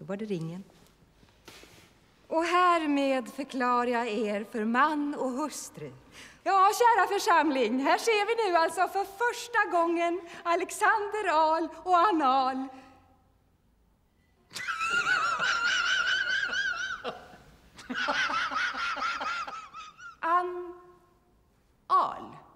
Då var det ringen. Och härmed förklarar jag er för man och hustru. Ja, kära församling, här ser vi nu alltså för första gången Alexander Ahl och Anna Ahl. Ann Ahl.